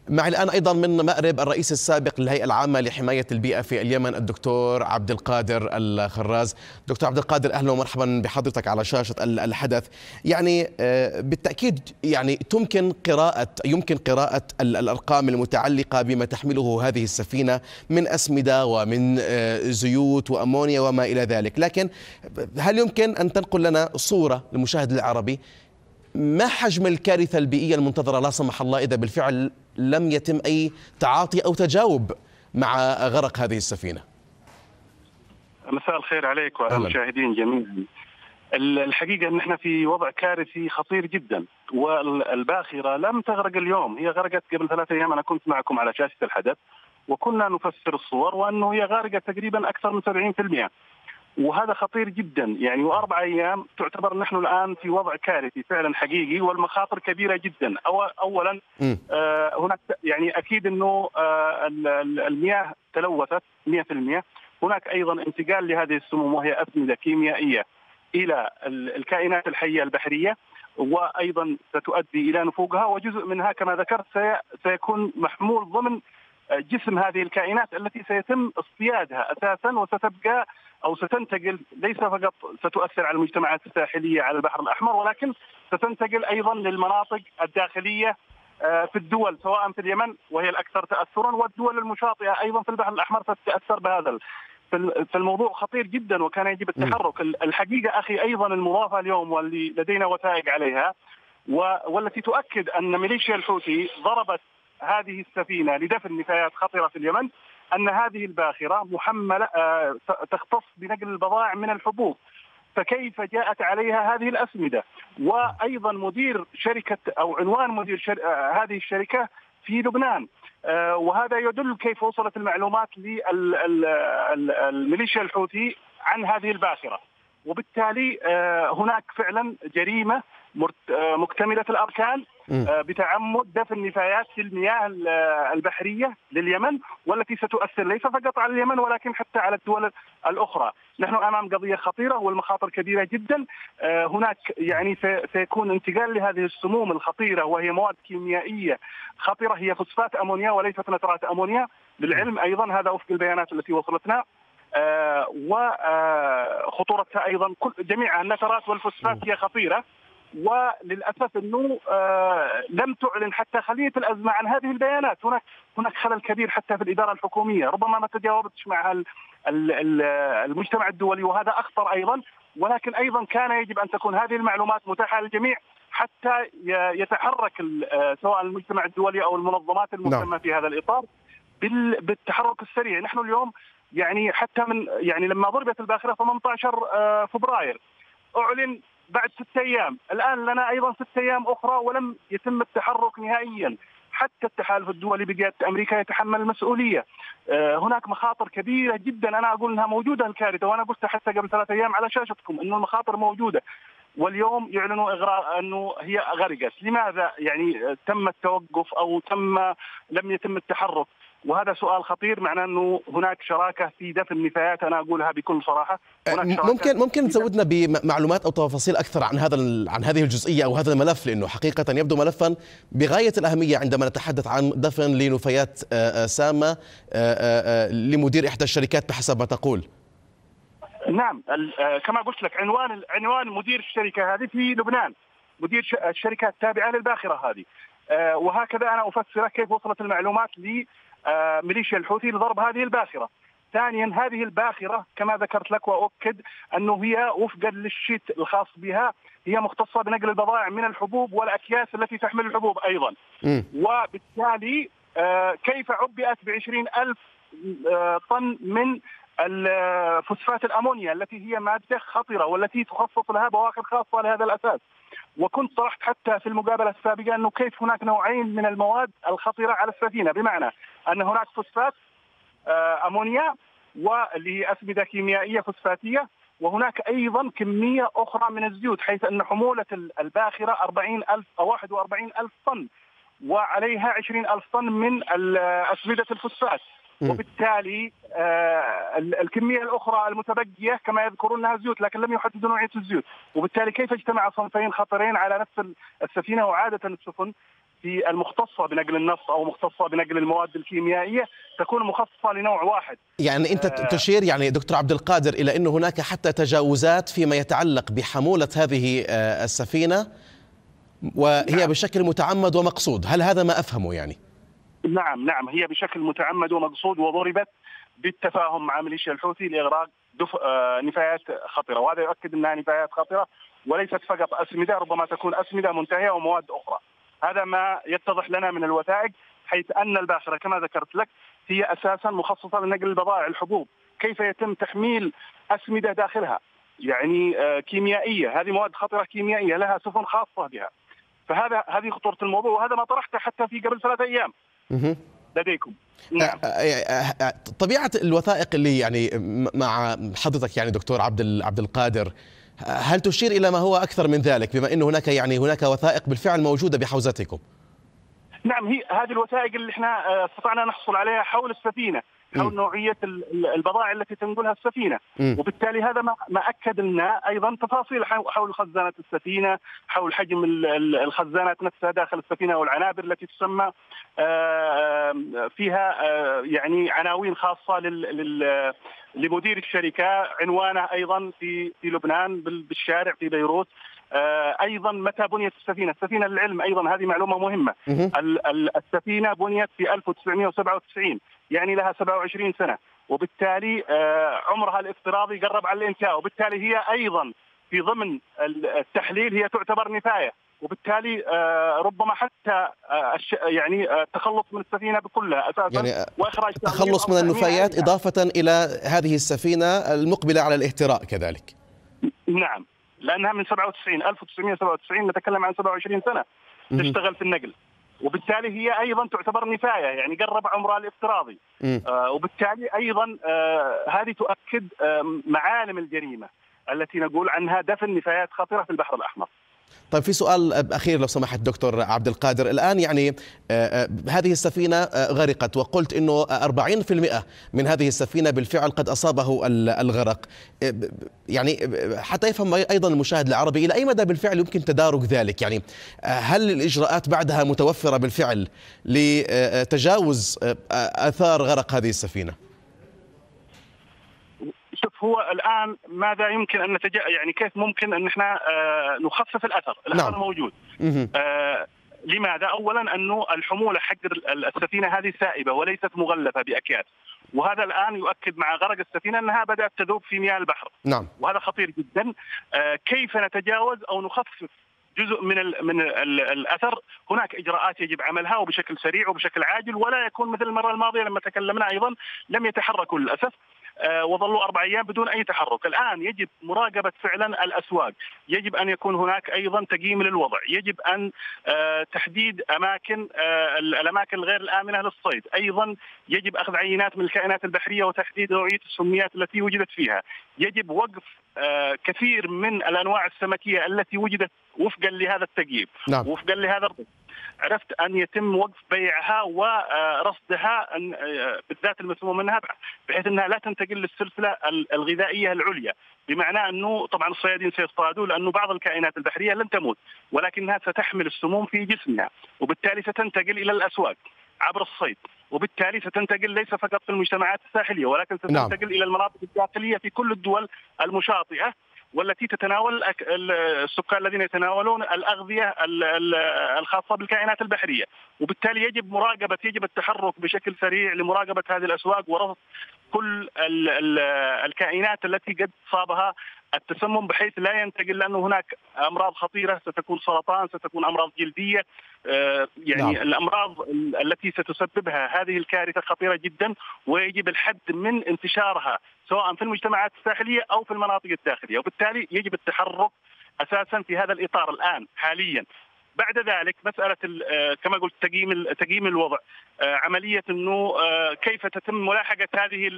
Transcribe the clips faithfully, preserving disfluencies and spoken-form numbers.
معي الآن أيضا من مأرب الرئيس السابق للهيئة العامة لحماية البيئة في اليمن الدكتور عبد القادر الخراز. دكتور عبد القادر، أهلا ومرحبا بحضرتك على شاشة الحدث. يعني بالتأكيد يعني تمكن قراءة يمكن قراءة الأرقام المتعلقة بما تحمله هذه السفينة من أسمدة ومن زيوت وأمونيا وما إلى ذلك، لكن هل يمكن أن تنقل لنا صورة للمشاهد العربي ما حجم الكارثة البيئية المنتظرة لا سمح الله إذا بالفعل لم يتم أي تعاطي أو تجاوب مع غرق هذه السفينة؟ مساء الخير عليك وعلى المشاهدين جميعا. الحقيقة أن احنا في وضع كارثي خطير جدا، والباخرة لم تغرق اليوم، هي غرقت قبل ثلاثة أيام. أنا كنت معكم على شاشة الحدث وكنا نفسر الصور وأنه هي غارقة تقريبا أكثر من سبعين بالمئة، وهذا خطير جدا يعني. وأربع أيام تعتبر نحن الآن في وضع كارثي فعلا حقيقي، والمخاطر كبيرة جدا. أولا آه هناك يعني أكيد أنه آه المياه تلوثت مئة بالمئة. هناك أيضا انتقال لهذه السموم وهي أسمدة كيميائية إلى الكائنات الحية البحرية، وأيضا ستؤدي إلى نفوقها، وجزء منها كما ذكرت سيكون محمول ضمن جسم هذه الكائنات التي سيتم اصطيادها أساسا، وستبقى أو ستنتقل ليس فقط ستؤثر على المجتمعات الساحلية على البحر الأحمر، ولكن ستنتقل أيضا للمناطق الداخلية في الدول، سواء في اليمن وهي الأكثر تأثرا، والدول المشاطئة أيضا في البحر الأحمر ستتأثر بهذا. فالموضوع خطير جدا وكان يجب التحرك. الحقيقة أخي أيضا المضافة اليوم واللي لدينا وثائق عليها والتي تؤكد أن ميليشيا الحوثي ضربت هذه السفينة لدفن نفايات خطرة في اليمن، أن هذه الباخرة محملة تختص بنقل البضائع من الحبوب، فكيف جاءت عليها هذه الأسمدة؟ وأيضا مدير شركة أو عنوان مدير شر... هذه الشركة في لبنان، وهذا يدل كيف وصلت المعلومات للميليشيا الحوثي عن هذه الباخرة. وبالتالي هناك فعلا جريمة مكتملة الأركان بتعمد دفن نفايات في المياه البحرية لليمن، والتي ستؤثر ليس فقط على اليمن ولكن حتى على الدول الأخرى. نحن أمام قضية خطيرة والمخاطر كبيرة جدا. هناك يعني سيكون انتقال لهذه السموم الخطيرة، وهي مواد كيميائية خطيرة، هي فوسفات أمونيا وليست نترات أمونيا للعلم أيضا، هذا وفق البيانات التي وصلتنا. وخطورتها أيضا كل جميع النترات والفوسفات هي خطيرة، وللأسف أنه آه لم تعلن حتى خلية الأزمة عن هذه البيانات. هناك هناك خلل كبير حتى في الإدارة الحكومية، ربما ما تجاوبتش مع المجتمع الدولي، وهذا أخطر أيضا. ولكن أيضا كان يجب أن تكون هذه المعلومات متاحة للجميع حتى يتحرك سواء المجتمع الدولي أو المنظمات المهتمة في هذا الإطار بالتحرك السريع. نحن اليوم يعني حتى من يعني لما ضربت الباخرة ثمانية عشر فبراير أعلن بعد ستة أيام، الآن لنا أيضا ستة أيام أخرى ولم يتم التحرك نهائيا. حتى التحالف الدولي بقيادة أمريكا يتحمل المسؤولية. هناك مخاطر كبيرة جدا، أنا أقول أنها موجودة الكارثة، وأنا قلت حتى قبل ثلاثة أيام على شاشتكم أنه المخاطر موجودة، واليوم يعلنوا إغراء أنه هي غرقت. لماذا يعني تم التوقف أو تم لم يتم التحرك؟ وهذا سؤال خطير، معناه أنه هناك شراكة في دفن النفايات. أنا أقولها بكل صراحة. ممكن ممكن تزودنا بمعلومات أو تفاصيل أكثر عن هذا عن هذه الجزئية أو هذا الملف، لأنه حقيقة يبدو ملفا بغاية الأهمية عندما نتحدث عن دفن لنفايات سامة لمدير إحدى الشركات بحسب ما تقول. نعم، كما قلت لك عنوان عنوان مدير الشركة هذه في لبنان، مدير الشركة التابعة للباخرة هذه. وهكذا أنا أفسر كيف وصلت المعلومات لي ميليشيا الحوثي لضرب هذه الباخرة. ثانيا، هذه الباخرة كما ذكرت لك وأؤكد أنه هي وفقا للشيت الخاص بها هي مختصة بنقل البضائع من الحبوب والأكياس التي تحمل الحبوب أيضا. وبالتالي كيف عبئت بعشرين ألف طن من الفوسفات الأمونيا التي هي مادة خطرة والتي تخصص لها بواخر خاصة لهذا الأساس. وكنت طرحت حتى في المقابلة السابقة أنه كيف هناك نوعين من المواد الخطيرة على السفينة، بمعنى أن هناك فوسفات أمونيا واللي هي أسمدة كيميائية فوسفاتية، وهناك أيضا كمية أخرى من الزيوت، حيث أن حمولة الباخرة أربعين ألف أو واحد وأربعين ألف طن وعليها عشرين ألف طن من أسمدة الفوسفات. وبالتالي آه الكمية الأخرى المتبقية كما يذكرون أنها زيوت، لكن لم يحددوا نوعية الزيوت. وبالتالي كيف اجتمع صنفين خطرين على نفس السفينة؟ وعادة السفن في المختصة بنقل النفط أو مختصة بنقل المواد الكيميائية تكون مخصصة لنوع واحد. يعني أنت تشير يعني دكتور عبد القادر إلى أنه هناك حتى تجاوزات فيما يتعلق بحمولة هذه السفينة وهي نعم. بشكل متعمد ومقصود، هل هذا ما أفهمه يعني؟ نعم نعم هي بشكل متعمد ومقصود، وضربت بالتفاهم مع ميليشيا الحوثي لإغراق دف... آه نفايات خطرة، وهذا يؤكد أنها نفايات خطرة وليست فقط أسمدة، ربما تكون أسمدة منتهية ومواد أخرى. هذا ما يتضح لنا من الوثائق، حيث أن الباخرة كما ذكرت لك هي أساسا مخصصة لنقل البضائع الحبوب. كيف يتم تحميل أسمدة داخلها يعني آه كيميائية؟ هذه مواد خطرة كيميائية لها سفن خاصة بها. فهذا هذه خطورة الموضوع، وهذا ما طرحته حتى في قبل ثلاثة أيام لديكم. نعم. طبيعة الوثائق اللي يعني مع حضرتك يعني دكتور عبد عبد القادر، هل تشير إلى ما هو أكثر من ذلك، بما أن هناك يعني هناك وثائق بالفعل موجودة بحوزتكم؟ نعم، هي هذه الوثائق اللي احنا استطعنا نحصل عليها حول السفينة، حول م. نوعية البضائع التي تنقلها السفينة، م. وبالتالي هذا ما ما أكد لنا أيضا تفاصيل حول خزانة السفينة، حول حجم الخزانات نفسها داخل السفينة والعنابر التي تسمى فيها يعني عناوين خاصة لل لمدير الشركة، عنوانه أيضا في في لبنان بالشارع في بيروت. أيضا متى بنيت السفينة؟ السفينة للعلم أيضا هذه معلومة مهمة، السفينة بنيت في ألف وتسعمئة وسبعة وتسعين، يعني لها سبعة وعشرين سنة، وبالتالي عمرها الافتراضي قرب على الانتهاء، وبالتالي هي أيضا في ضمن التحليل هي تعتبر نفاية، وبالتالي ربما حتى يعني التخلص من السفينة بكلها أساسا، يعني وإخراج التخلص من النفايات إضافة إلى هذه السفينة المقبلة على الاهتراء كذلك. نعم، لأنها من سبعة وتسعين ألف وتسعمئة وسبعة وتسعين، نتكلم عن سبعة وعشرين سنة تشتغل في النقل، وبالتالي هي أيضا تعتبر نفاية، يعني قرب عمرها الافتراضي. آه وبالتالي أيضا آه هذه تؤكد آه معالم الجريمة التي نقول عنها دفن نفايات خطرة في البحر الأحمر. طيب في سؤال أخير لو سمحت دكتور عبد القادر، الآن يعني هذه السفينة غرقت، وقلت أنه أربعين بالمئة من هذه السفينة بالفعل قد أصابه الغرق، يعني حتى يفهم أيضا المشاهد العربي إلى أي مدى بالفعل يمكن تدارك ذلك؟ يعني هل الإجراءات بعدها متوفرة بالفعل لتجاوز آثار غرق هذه السفينة؟ شوف، هو الآن ماذا يمكن أن نتج... يعني كيف ممكن أن احنا آه نخفف الأثر؟ الأثر نعم. موجود. آه لماذا؟ أولا أنه الحمولة حق السفينة هذه سائبة وليست مغلفة بأكياس، وهذا الآن يؤكد مع غرق السفينة أنها بدأت تذوب في مياه البحر. نعم. وهذا خطير جدا. آه كيف نتجاوز أو نخفف جزء من ال من ال الأثر؟ هناك إجراءات يجب عملها وبشكل سريع وبشكل عاجل، ولا يكون مثل المرة الماضية لما تكلمنا أيضا لم يتحركوا للأسف، آه وظلوا أربع أيام بدون أي تحرك. الآن يجب مراقبة فعلا الأسواق، يجب أن يكون هناك أيضا تقييم للوضع، يجب أن آه تحديد أماكن آه الأماكن الغير الآمنة للصيد، أيضا يجب أخذ عينات من الكائنات البحرية وتحديد نوعية السميات التي وجدت فيها، يجب وقف آه كثير من الأنواع السمكية التي وجدت وفقا لهذا التقييم. نعم. وفقا لهذا الرصد، عرفت أن يتم وقف بيعها ورصدها بالذات المسموم منها، بحيث أنها لا تنتقل للسلسلة الغذائية العليا، بمعنى أنه طبعا الصيادين سيصطادوا، لأنه بعض الكائنات البحرية لن تموت ولكنها ستحمل السموم في جسمها، وبالتالي ستنتقل إلى الأسواق عبر الصيد، وبالتالي ستنتقل ليس فقط في المجتمعات الساحلية ولكن ستنتقل نعم. إلى المناطق الداخلية في كل الدول المشاطئة والتي تتناول السكان الذين يتناولون الأغذية الخاصة بالكائنات البحرية، وبالتالي يجب مراقبة يجب التحرك بشكل سريع لمراقبة هذه الأسواق ورصد كل الكائنات التي قد صابها التسمم، بحيث لا ينتقل، لأنه هناك أمراض خطيرة ستكون سرطان، ستكون أمراض جلدية، يعني نعم. الأمراض التي ستسببها هذه الكارثة خطيرة جدا، ويجب الحد من انتشارها سواء في المجتمعات الساحلية أو في المناطق الداخلية، وبالتالي يجب التحرك أساسا في هذا الإطار الآن حاليا. بعد ذلك مسألة كما قلت تقييم تقييم الوضع، عملية أنه كيف تتم ملاحقة هذه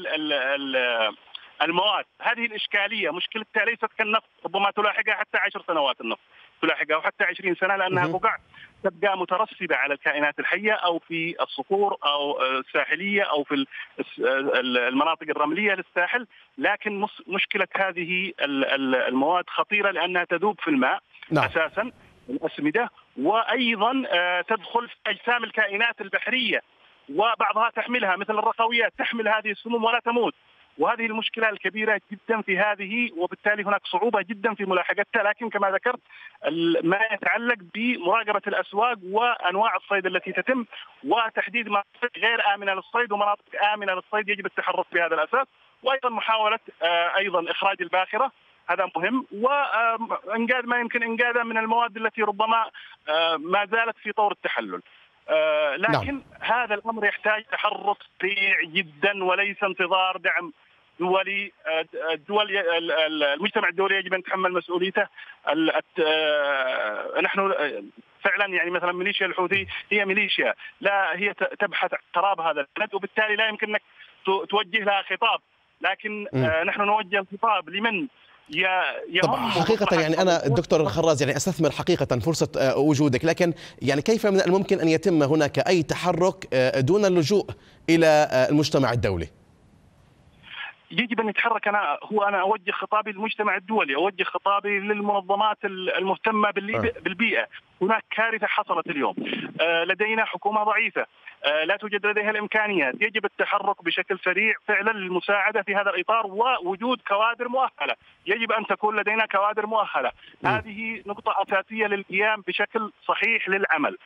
المواد. هذه الإشكالية مشكلتها ليست كالنفط، ربما تلاحقها حتى عشر سنوات النفط تلاحقها، وحتى عشرين سنة، لأنها بقع تبقى مترسبة على الكائنات الحية أو في الصخور أو الساحلية أو في المناطق الرملية للساحل. لكن مشكلة هذه المواد خطيرة لأنها تذوب في الماء نعم. أساسا الأسمدة، وأيضا تدخل في أجسام الكائنات البحرية، وبعضها تحملها مثل الرخويات تحمل هذه السموم ولا تموت. وهذه المشكلة الكبيرة جدا في هذه، وبالتالي هناك صعوبة جدا في ملاحقتها. لكن كما ذكرت ما يتعلق بمراقبة الأسواق وأنواع الصيد التي تتم، وتحديد مناطق غير آمنة للصيد ومناطق آمنة للصيد يجب التحرك بهذا الأساس، وأيضا محاولة أيضا إخراج الباخرة، هذا مهم، وإنقاذ ما يمكن إنقاذه من المواد التي ربما ما زالت في طور التحلل. لكن نعم. هذا الأمر يحتاج تحرك سريع جدا وليس انتظار دعم دولي. الدول المجتمع الدولي يجب أن يتحمل مسؤوليته. نحن فعلا يعني مثلا ميليشيا الحوثي هي ميليشيا، لا هي تبحث عن خراب هذا البلد، وبالتالي لا يمكن أنك توجه لها خطاب، لكن م. نحن نوجه الخطاب لمن طب حقيقة يعني أنا الدكتور الخراز يعني أستثمر حقيقة فرصة وجودك، لكن يعني كيف من الممكن أن يتم هناك أي تحرك دون اللجوء إلى المجتمع الدولي؟ يجب أن يتحرك. أنا هو أنا أوجه خطابي للمجتمع الدولي، أوجه خطابي للمنظمات المهتمة بالبيئة. هناك كارثة حصلت اليوم، لدينا حكومة ضعيفة، لا توجد لديها الإمكانيات، يجب التحرك بشكل سريع فعلا للمساعدة في هذا الإطار، ووجود كوادر مؤهلة. يجب أن تكون لدينا كوادر مؤهلة. م. هذه نقطة أساسية للقيام بشكل صحيح للعمل.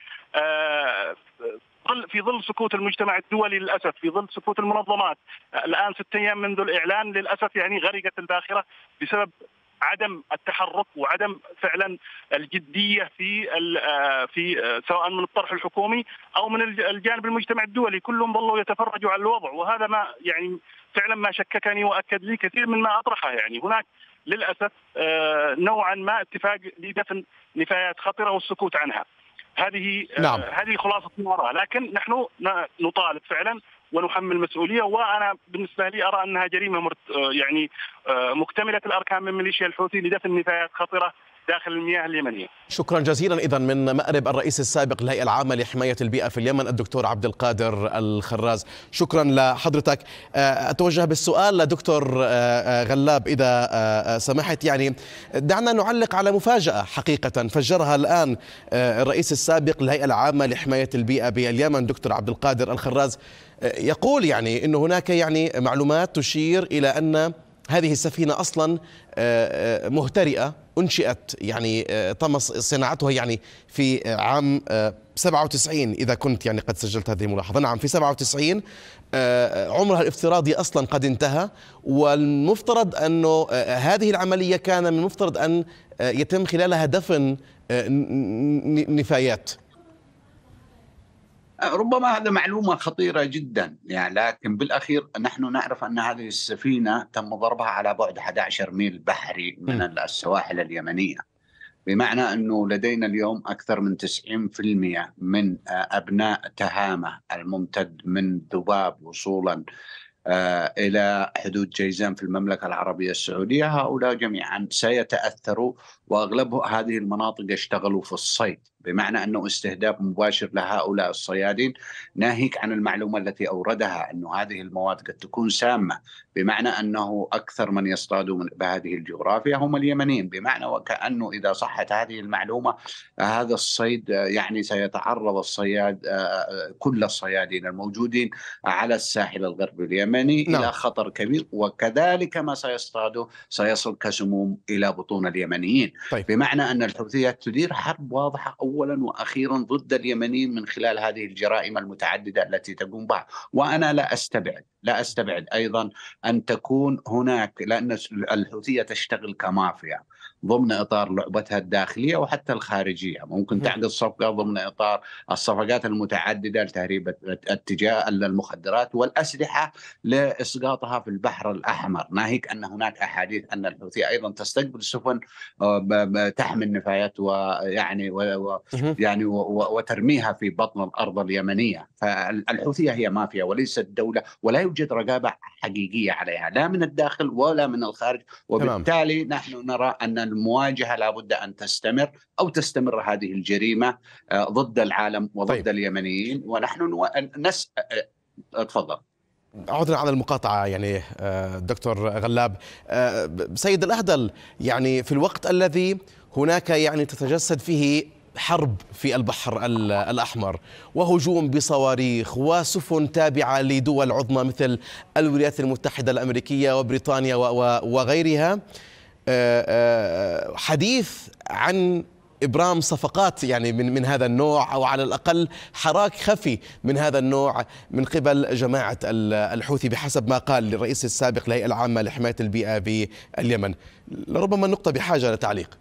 في ظل سكوت المجتمع الدولي للأسف، في ظل سكوت المنظمات، الآن ست أيام منذ الإعلان للأسف يعني غرقت الباخرة بسبب عدم التحرك وعدم فعلا الجدية في في سواء من الطرح الحكومي أو من الجانب المجتمع الدولي. كلهم ظلوا يتفرجوا على الوضع، وهذا ما يعني فعلا ما شككني وأكد لي كثير من ما أطرحه. يعني هناك للأسف نوعا ما اتفاق لدفن نفايات خطرة والسكوت عنها. هذه نعم. هذه خلاصة ما أراها، لكن نحن نطالب فعلا ونحمل مسؤولية. وأنا بالنسبة لي أرى أنها جريمة مرت يعني مكتملة الأركان من ميليشيا الحوثي لدفن نفايات خطرة داخل المياه اليمنية. شكرا جزيلا إذا من مأرب الرئيس السابق للهيئة العامة لحماية البيئة في اليمن الدكتور عبد القادر الخراز، شكرا لحضرتك. أتوجه بالسؤال لدكتور غلاب إذا سمحت. يعني دعنا نعلق على مفاجأة حقيقة فجرها الآن الرئيس السابق للهيئة العامة لحماية البيئة باليمن دكتور عبد القادر الخراز، يقول يعني أن هناك يعني معلومات تشير إلى أن هذه السفينة أصلا مهترئة، أنشئت يعني تم صناعتها يعني في عام سبعة وتسعين إذا كنت يعني قد سجلت هذه الملاحظة. نعم في سبعة وتسعين، عمرها الافتراضي أصلا قد انتهى، والمفترض أنه هذه العملية كان من المفترض أن يتم خلالها دفن نفايات. ربما هذا معلومة خطيرة جدا يعني، لكن بالأخير نحن نعرف أن هذه السفينة تم ضربها على بعد أحد عشر ميل بحري من السواحل اليمنية، بمعنى أنه لدينا اليوم أكثر من تسعين بالمئة من أبناء تهامة الممتد من ذباب وصولا إلى حدود جيزان في المملكة العربية السعودية. هؤلاء جميعا سيتأثروا، وأغلب هذه المناطق يشتغلوا في الصيد، بمعنى أنه استهداف مباشر لهؤلاء الصيادين، ناهيك عن المعلومة التي أوردها أنه هذه المواد قد تكون سامة، بمعنى أنه أكثر من يصطادوا بهذه الجغرافيا هم اليمنيين، بمعنى وكأنه إذا صحت هذه المعلومة هذا الصيد يعني سيتعرض الصياد كل الصيادين الموجودين على الساحل الغربي اليمني نعم. إلى خطر كبير، وكذلك ما سيصطادوا سيصل كسموم إلى بطون اليمنيين. طيب. بمعنى أن الحوثيات تدير حرب واضحة أولا وأخيرا ضد اليمنيين من خلال هذه الجرائم المتعددة التي تقوم بها. وأنا لا أستبعد لا أستبعد أيضا أن تكون هناك، لأن الحوثية تشتغل كمافيا ضمن إطار لعبتها الداخلية وحتى الخارجية، ممكن تعقد صفقة ضمن إطار الصفقات المتعددة لتهريب اتجاه المخدرات والأسلحة لإسقاطها في البحر الأحمر، ناهيك أن هناك أحاديث أن الحوثية أيضا تستقبل سفن تحمل نفايات ويعني و يعني وترميها في بطن الأرض اليمنية. فالحوثية هي مافيا وليست دولة، ولا يوجد رقابة حقيقية عليها لا من الداخل ولا من الخارج، وبالتالي تمام. نحن نرى أن المواجهة لابد أن تستمر أو تستمر هذه الجريمة ضد العالم وضد طيب. اليمنيين، ونحن نس اتفضل. عذرا على المقاطعة يعني دكتور غلاب. سيد الأهدل، يعني في الوقت الذي هناك يعني تتجسد فيه حرب في البحر الأحمر وهجوم بصواريخ وسفن تابعة لدول عظمى مثل الولايات المتحدة الأمريكية وبريطانيا وغيرها، حديث عن إبرام صفقات يعني من من هذا النوع، أو على الأقل حراك خفي من هذا النوع من قبل جماعة الحوثي بحسب ما قال للرئيس السابق للهيئة العامة لحماية البيئة باليمن. لربما النقطة بحاجة لتعليق.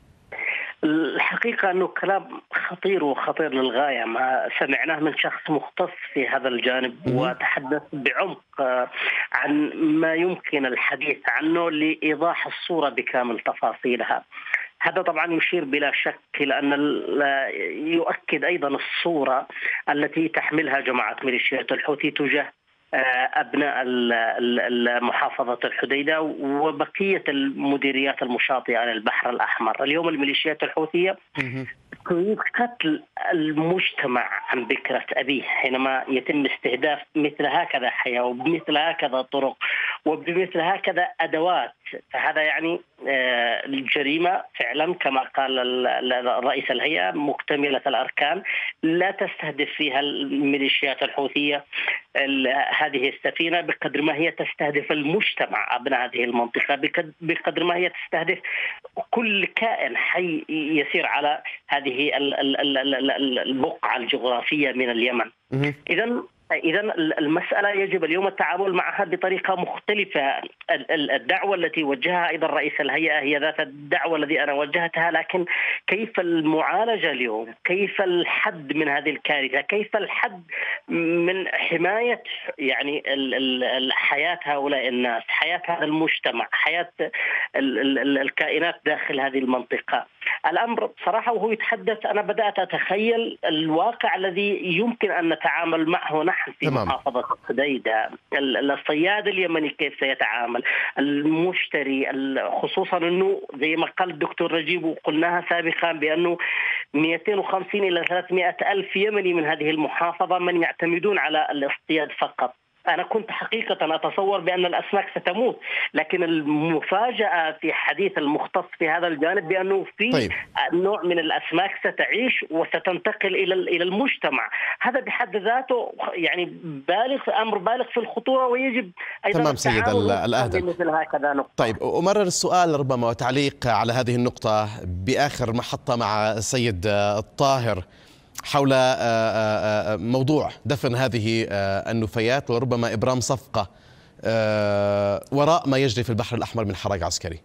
الحقيقة أنه كلام خطير وخطير للغاية، ما سمعناه من شخص مختص في هذا الجانب وتحدث بعمق عن ما يمكن الحديث عنه لإيضاح الصورة بكامل تفاصيلها. هذا طبعا يشير بلا شك إلى أن يؤكد أيضا الصورة التي تحملها جماعة ميليشيات الحوثي تجاه أبناء محافظة الحديدة وبقية المديريات المشاطئة للبحر الأحمر. اليوم الميليشيات الحوثية تريد قتل المجتمع عن بكرة أبيه حينما يتم استهداف مثل هكذا حياة وبمثل هكذا طرق وبمثل هكذا أدوات. فهذا يعني الجريمة فعلا كما قال رئيس الهيئة مكتملة الأركان، لا تستهدف فيها الميليشيات الحوثية هذه السفينة بقدر ما هي تستهدف المجتمع أبناء هذه المنطقة، بقدر ما هي تستهدف كل كائن حي يسير على هذه البقعة الجغرافية من اليمن. إذن إذا المسألة يجب اليوم التعامل معها بطريقة مختلفة. الدعوة التي وجهها أيضا رئيس الهيئة هي ذات الدعوة التي أنا وجهتها، لكن كيف المعالجة اليوم؟ كيف الحد من هذه الكارثة؟ كيف الحد من حماية يعني حياة هؤلاء الناس، حياة هذا المجتمع، حياة الكائنات داخل هذه المنطقة؟ الأمر صراحة وهو يتحدث أنا بدأت أتخيل الواقع الذي يمكن أن نتعامل معه نحن في تمام. محافظة الحديدة. الصياد اليمني كيف سيتعامل، المشتري، خصوصا أنه زي ما قال الدكتور رجيب وقلناها سابقا بأنه مئتين وخمسين إلى ثلاثمئة ألف يمني من هذه المحافظة من يعتمدون على الاصطياد فقط. أنا كنت حقيقة أتصور بأن الأسماك ستموت، لكن المفاجأة في حديث المختص في هذا الجانب بأنه في طيب. نوع من الأسماك ستعيش وستنتقل إلى إلى المجتمع. هذا بحد ذاته يعني بالغ أمر بالغ في الخطورة، ويجب أيضا تمام سيد الأهدل. مثل هكذا نقطة. طيب أمرر السؤال ربما وتعليق على هذه النقطة بآخر محطة مع السيد الطاهر حول موضوع دفن هذه النفايات وربما إبرام صفقة وراء ما يجري في البحر الأحمر من حراك عسكري.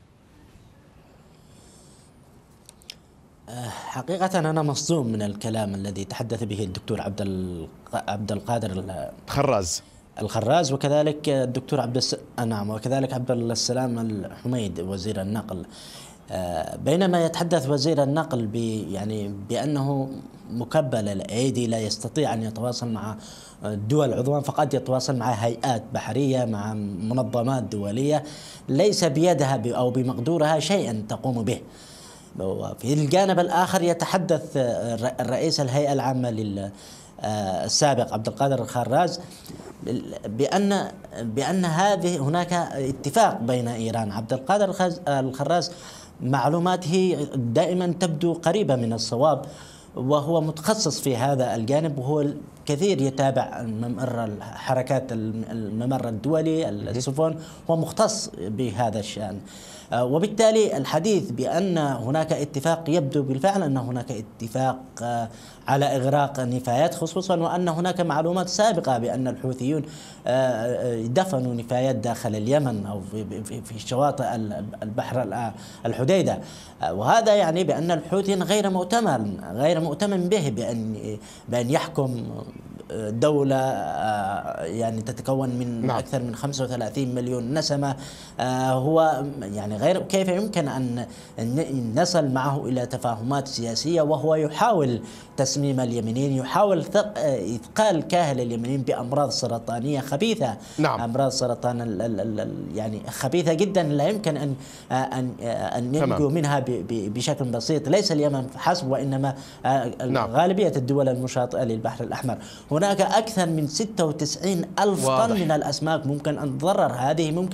حقيقة أنا مصدوم من الكلام الذي تحدث به الدكتور عبد عبد القادر الخراز الخراز وكذلك الدكتور عبد الس... نعم وكذلك عبد السلام الحميد وزير النقل. بينما يتحدث وزير النقل ب يعني بأنه مكبل الأيدي لا يستطيع أن يتواصل مع دول عضوان، فقد يتواصل مع هيئات بحرية، مع منظمات دولية ليس بيدها أو بمقدورها شيئا تقوم به. في الجانب الآخر يتحدث الرئيس الهيئة العامة لل السابق عبد القادر الخراز بأن بأن هذه هناك اتفاق بين إيران. عبد القادر الخراز معلوماته دائما تبدو قريبة من الصواب، وهو متخصص في هذا الجانب، وهو كثير يتابع ممر حركات الممر الدولي السفن، هو مختص بهذا الشأن. وبالتالي الحديث بأن هناك اتفاق يبدو بالفعل أن هناك اتفاق على إغراق النفايات، خصوصا وأن هناك معلومات سابقة بأن الحوثيون دفنوا نفايات داخل اليمن أو في شواطئ البحر الحديدة. وهذا يعني بأن الحوثيين غير مؤتمن غير مؤتمن به بأن بأن يحكم دولة يعني تتكون من نعم. أكثر من خمسة وثلاثين مليون نسمة. هو يعني غير كيف يمكن أن نصل معه إلى تفاهمات سياسية، وهو يحاول تسميم اليمنيين، يحاول إثقال كاهل اليمنيين بأمراض سرطانية خبيثة. نعم. أمراض سرطان ال ال ال يعني خبيثة جدا لا يمكن أن أن أن ينجو منها بشكل بسيط، ليس اليمن حسب وإنما نعم. غالبية الدول المشاطئة للبحر الأحمر. هناك أكثر من ستة وتسعين ألف طن من الأسماك ممكن أن تضرر. هذه ممكن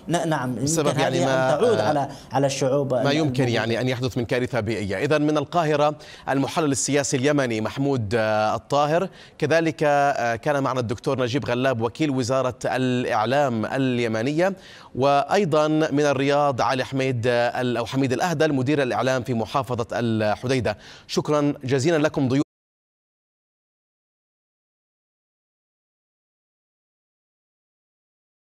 نعم بسبب يعني ما تعود على على الشعوب ما يمكن يعني أن يحدث من كارثة بيئية. إذا من القاهرة المحلل السياسي اليمني محمود الطاهر، كذلك كان معنا الدكتور نجيب غلاب وكيل وزارة الإعلام اليمنية، وأيضا من الرياض علي حميد أو حميد الأهدل مدير الإعلام في محافظة الحديدة. شكرا جزيلا لكم ضيوف